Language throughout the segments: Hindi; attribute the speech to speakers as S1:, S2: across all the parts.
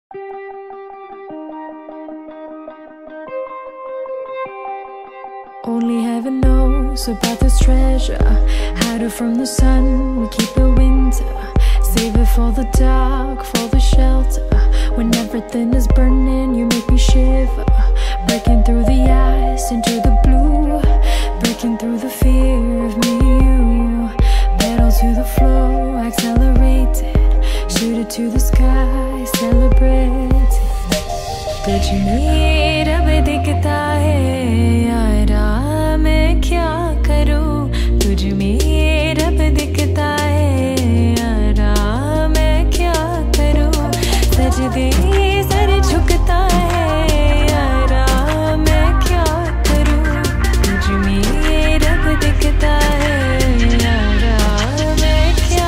S1: Only heaven knows about this treasure. Hide it from the sun, we keep it winter. Save it for the dark, for the shelter. When everything is burning, you make me shiver. Breaking through the ice into the blue. Breaking through the fear of me, you. Pedal to the floor, accelerated. Shoot it to the sky, celebrate. तुझ में रब दिखता है यारा, मैं क्या करूं? तुझ में रब दिखता है यारा, मैं क्या करूं? सजदे सर झुकता है यारा, मैं क्या करूं? तुझ में रब दिखता है यारा, मैं क्या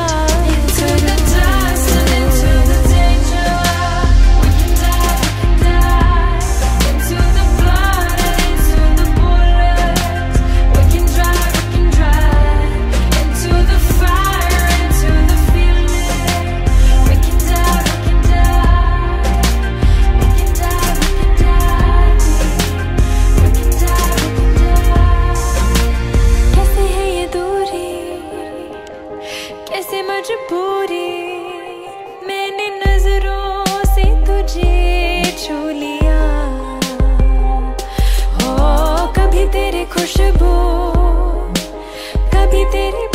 S1: कैसे मजबूरी, मैंने नजरों से तुझे छू लिया। हो कभी तेरी खुशबू, कभी तेरी